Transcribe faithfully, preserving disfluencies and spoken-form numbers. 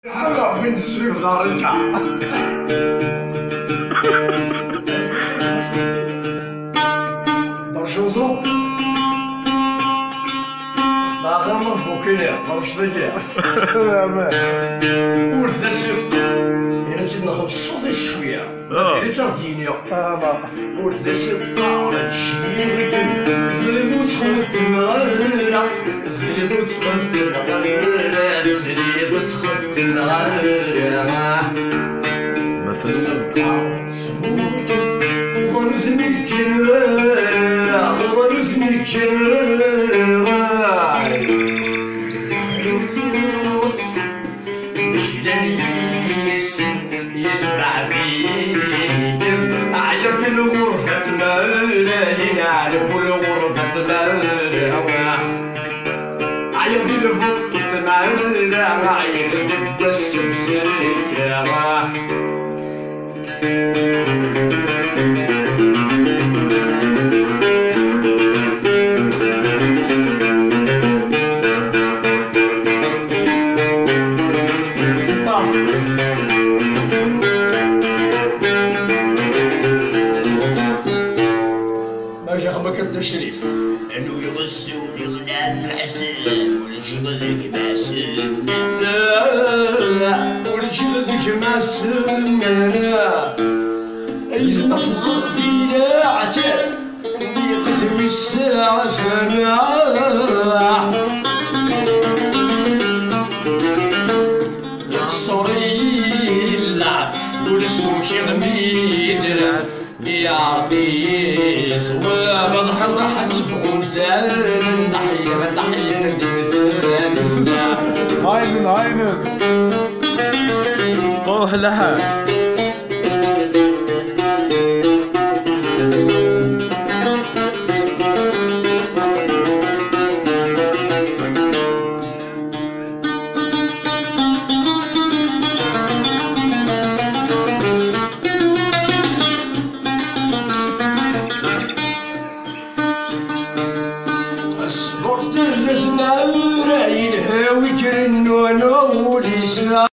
حلو من السوق دار الكعب. برشوزو ما غمر بوكينيا برشلية ورث السوق إلا جيت ناخد الصوت شوية إلا ترديني ورث السوق طارت شوية زلمو تخلط المغرب زلمو تخلط المغرب زلمو تخلط المغرب ما في السوق ورزني كنوار ورزني كنوار مش يسمع فيكم عيب الغرفة مالي نعرف الغرفة مالي عيب الغرفة مالي عيب جد السمسية ماشي خمك التشريف انو يغسوني ونعم الحسن ونجبدك معسن ونجبدك معسن أيز نخلط فينا عتاب ويقدم الساعة فانا يقصري اللعب والسوق يغمي درع يا ربي صواب ظهر ضحك بغمزان نحيا نحيا ندمزان هاينن هاينن روح لها الصبر تلزنا راين هاوي كرنو انا وليسنا